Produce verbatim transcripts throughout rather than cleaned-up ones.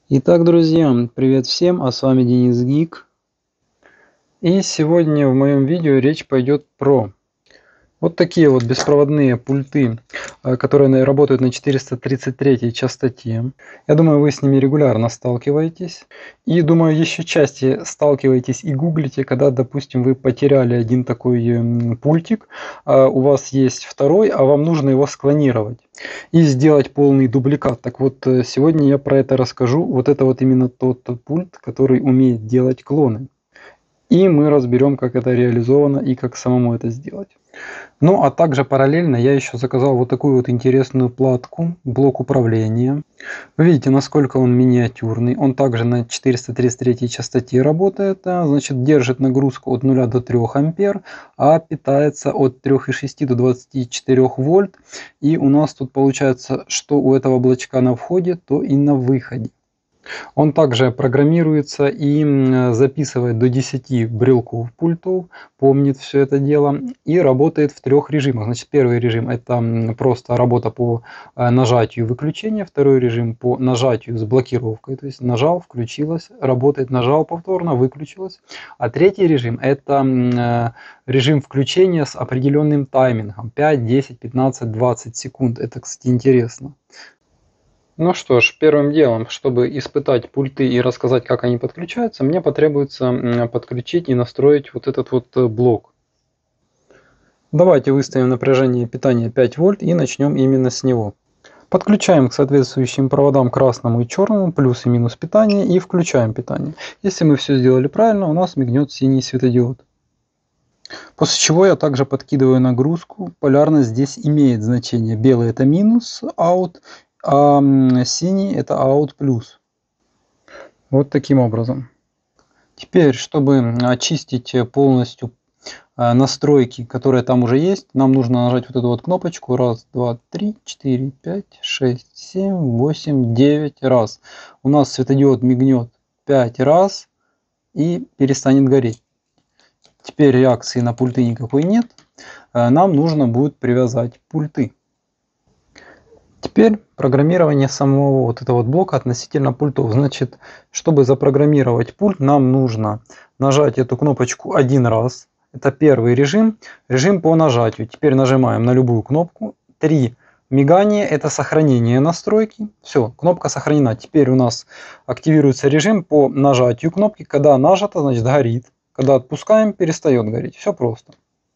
Итак, друзья, привет всем, а с вами Денис Гик. И сегодня в моем видео речь пойдет про вот такие вот беспроводные пульты, которые работают на четыреста тридцать третьей частоте. Я думаю, вы с ними регулярно сталкиваетесь. И думаю, еще чаще сталкиваетесь и гуглите, когда, допустим, вы потеряли один такой пультик, у вас есть второй, а вам нужно его склонировать и сделать полный дубликат. Так вот, сегодня я про это расскажу. Вот это вот именно тот пульт, который умеет делать клоны. И мы разберем, как это реализовано и как самому это сделать. Ну, а также параллельно я еще заказал вот такую вот интересную платку, блок управления. Вы видите, насколько он миниатюрный. Он также на четыреста тридцать третьей частоте работает. Значит, держит нагрузку от нуля до трёх ампер, а питается от трёх и шести до двадцати четырёх вольт. И у нас тут получается, что у этого блочка на входе, то и на выходе. Он также программируется и записывает до десяти брелков пультов, помнит все это дело и работает в трех режимах. Значит, первый режим — это просто работа по нажатию выключения, второй режим по нажатию с блокировкой, то есть нажал, включилось, работает, нажал повторно, выключилось. А третий режим — это режим включения с определенным таймингом пять, десять, пятнадцать, двадцать секунд. Это, кстати, интересно. Ну что ж, первым делом, чтобы испытать пульты и рассказать, как они подключаются, мне потребуется подключить и настроить вот этот вот блок. Давайте выставим напряжение питания пять вольт и начнем именно с него. Подключаем к соответствующим проводам красному и черному плюс и минус питания и включаем питание. Если мы все сделали правильно, у нас мигнет синий светодиод. После чего я также подкидываю нагрузку. Полярность здесь имеет значение. Белый — это минус, out, а синий — это out плюс. Вот таким образом. Теперь, чтобы очистить полностью настройки, которые там уже есть, нам нужно нажать вот эту вот кнопочку. Раз, два, три, четыре, пять, шесть, семь, восемь, девять раз. У нас светодиод мигнет пять раз и перестанет гореть. Теперь реакции на пульты никакой нет. Нам нужно будет привязать пульты. Теперь программирование самого вот этого вот блока относительно пультов. Значит, чтобы запрограммировать пульт, нам нужно нажать эту кнопочку один раз. Это первый режим. Режим по нажатию. Теперь нажимаем на любую кнопку. Три. Мигание — это сохранение настройки. Все, кнопка сохранена. Теперь у нас активируется режим по нажатию кнопки. Когда нажато, значит горит. Когда отпускаем, перестает гореть. Все просто.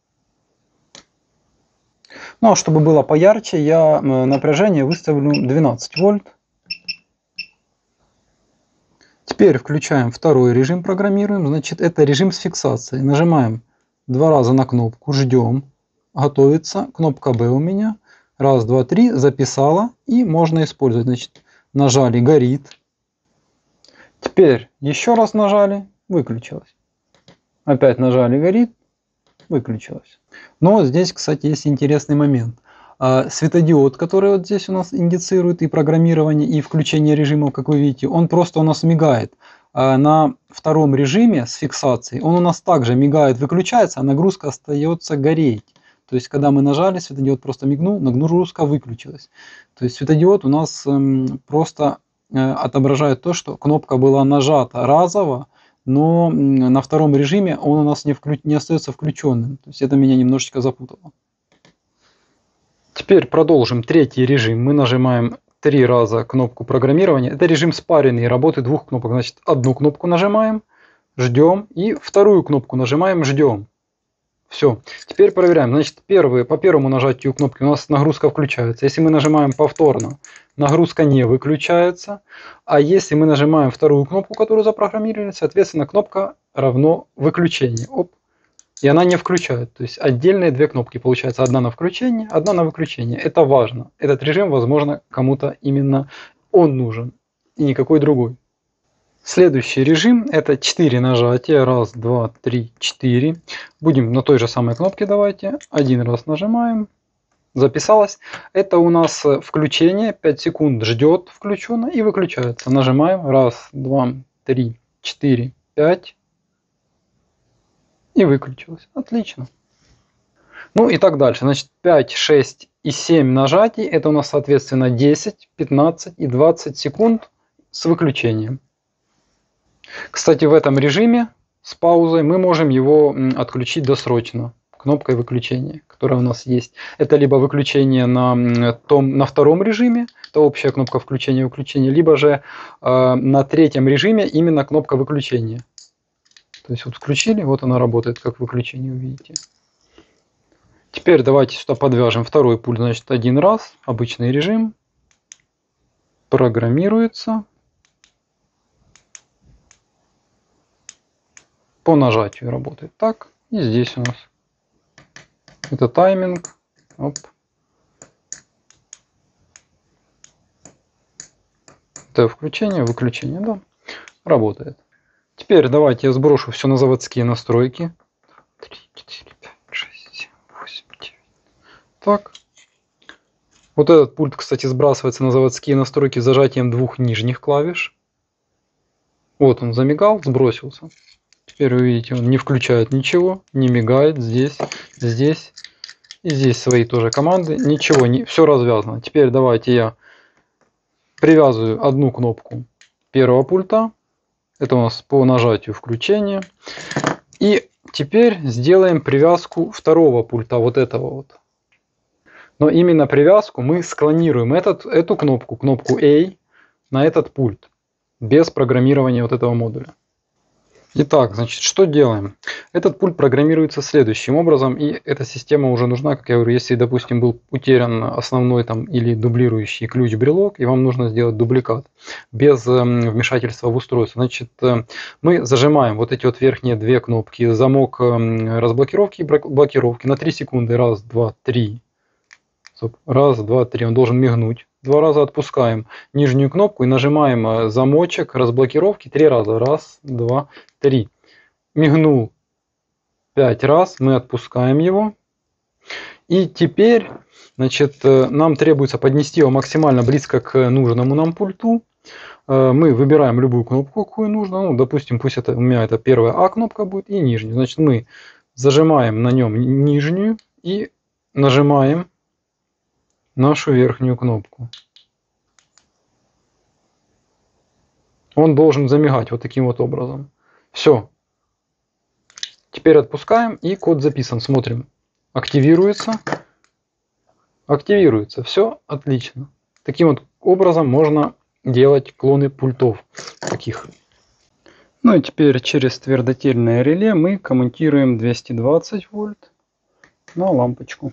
Ну а чтобы было поярче, я напряжение выставлю двенадцать вольт. Теперь включаем второй режим, программируем. Значит, это режим с фиксацией. Нажимаем два раза на кнопку, ждем. Готовится. Кнопка B у меня. Раз, два, три. Записала. И можно использовать. Значит, нажали, горит. Теперь еще раз нажали, выключилось. Опять нажали, горит, выключилось. Но здесь, кстати, есть интересный момент. Светодиод, который вот здесь у нас индицирует и программирование, и включение режимов, как вы видите, он просто у нас мигает. На втором режиме с фиксацией он у нас также мигает, выключается, а нагрузка остается гореть. То есть, когда мы нажали, светодиод просто мигнул, нагрузка выключилась. То есть, светодиод у нас просто отображает то, что кнопка была нажата разово, но на втором режиме он у нас не, вклю... не остается включенным. То есть это меня немножечко запутало. Теперь продолжим третий режим. Мы нажимаем три раза кнопку программирования. Это режим спаренный, работы двух кнопок. Значит, одну кнопку нажимаем, ждем, и вторую кнопку нажимаем, ждем. Все. Теперь проверяем. Значит, первые, по первому нажатию кнопки у нас нагрузка включается. Если мы нажимаем повторно, нагрузка не выключается. А если мы нажимаем вторую кнопку, которую запрограммировали, соответственно, кнопка равно выключение. Оп. И она не включает. То есть отдельные две кнопки. Получается, одна на включение, одна на выключение. Это важно. Этот режим, возможно, кому-то именно он нужен. И никакой другой. Следующий режим — это четыре нажатия. Раз, два, три, четыре. Будем на той же самой кнопке, давайте. Один раз нажимаем. Записалось. Это у нас включение. пять секунд ждет включенно и выключается. Нажимаем. Раз, два, три, четыре, пять. И выключилось. Отлично. Ну и так дальше. Значит, пять, шесть и семь нажатий. Это у нас, соответственно, десять, пятнадцать и двадцать секунд. с выключением. Кстати, в этом режиме с паузой мы можем его отключить досрочно кнопкой выключения, которая у нас есть. Это либо выключение на, том, на втором режиме, это общая кнопка включения-выключения, либо же э, на третьем режиме именно кнопка выключения. То есть вот включили, вот она работает как выключение, увидите. Теперь давайте сюда подвяжем второй пульт, значит один раз, обычный режим, программируется. По нажатию работает так. И здесь у нас это тайминг. Оп. Это включение, выключение, да, работает. Теперь давайте я сброшу все на заводские настройки. три, четыре, пять, шесть, семь, восемь, девять. Так. Вот этот пульт, кстати, сбрасывается на заводские настройки зажатием двух нижних клавиш. Вот он замигал, сбросился. Теперь вы видите, он не включает ничего, не мигает здесь, здесь и здесь свои тоже команды. Ничего, не, все развязано. Теперь давайте я привязываю одну кнопку первого пульта. Это у нас по нажатию включения. И теперь сделаем привязку второго пульта, вот этого вот. Но именно привязку мы склонируем этот, эту кнопку, кнопку A, на этот пульт. Без программирования вот этого модуля. Итак, значит, что делаем? Этот пульт программируется следующим образом, и эта система уже нужна, как я говорю, если, допустим, был утерян основной там или дублирующий ключ-брелок, и вам нужно сделать дубликат без э, вмешательства в устройство. Значит, э, мы зажимаем вот эти вот верхние две кнопки, замок э, разблокировки и блокировки на три секунды. Раз, два, три. Раз, два, три. Он должен мигнуть. Два раза отпускаем нижнюю кнопку и нажимаем замочек разблокировки три раза. Раз, два, три. Мигнул пять раз. Мы отпускаем его. И теперь, значит, нам требуется поднести его максимально близко к нужному нам пульту. Мы выбираем любую кнопку, какую нужно. Ну, допустим, пусть это у меня это первая А кнопка будет и нижняя. Значит, мы зажимаем на нем нижнюю и нажимаем нашу верхнюю кнопку. Он должен замигать вот таким вот образом. Все. Теперь отпускаем, и код записан. Смотрим. Активируется. Активируется. Все отлично. Таким вот образом можно делать клоны пультов таких. Ну и теперь через твердотельное реле мы коммутируем двести двадцать вольт на лампочку.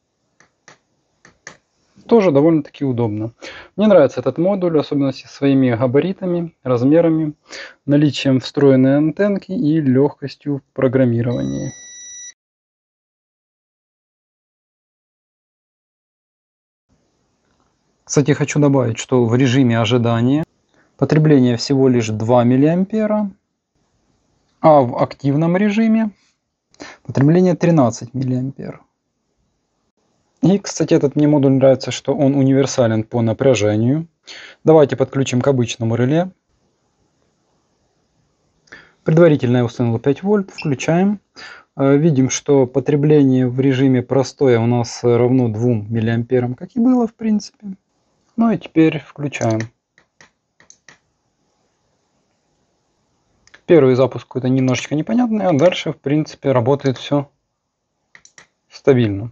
Тоже довольно-таки удобно. Мне нравится этот модуль, особенно со своими габаритами, размерами, наличием встроенной антенки и легкостью в программировании. Кстати, хочу добавить, что в режиме ожидания потребление всего лишь два миллиампера, а в активном режиме потребление тринадцать миллиампер. И, кстати, этот мне модуль нравится, что он универсален по напряжению. Давайте подключим к обычному реле. Предварительно я установил пять вольт. Включаем. Видим, что потребление в режиме простое у нас равно двум миллиамперам, как и было, в принципе. Ну и теперь включаем. Первый запуск какой-то немножечко непонятный, а дальше, в принципе, работает все стабильно.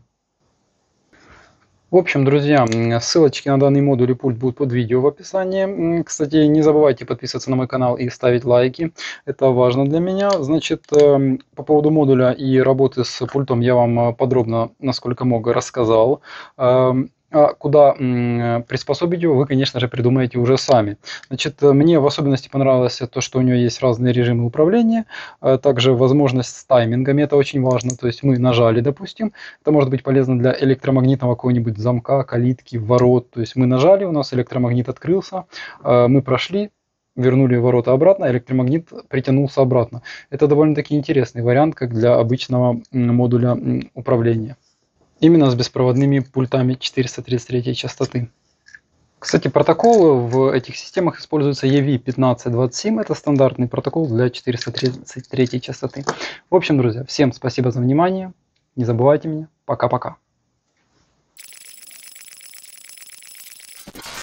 В общем, друзья, ссылочки на данный модуль и пульт будут под видео в описании. Кстати, не забывайте подписываться на мой канал и ставить лайки. Это важно для меня. Значит, по поводу модуля и работы с пультом я вам подробно, насколько мог, рассказал. А куда приспособить его, вы, конечно же, придумаете уже сами. Значит, мне в особенности понравилось то, что у него есть разные режимы управления, также возможность с таймингами, это очень важно. То есть мы нажали, допустим, это может быть полезно для электромагнитного какого-нибудь замка, калитки, ворот. То есть мы нажали, у нас электромагнит открылся, мы прошли, вернули ворота обратно, электромагнит притянулся обратно. Это довольно-таки интересный вариант, как для обычного модуля управления. Именно с беспроводными пультами четыреста тридцать третьей частоты. Кстати, протокол в этих системах используется и ви пятнадцать двадцать семь. Это стандартный протокол для четыреста тридцать третьей частоты. В общем, друзья, всем спасибо за внимание. Не забывайте меня. Пока-пока.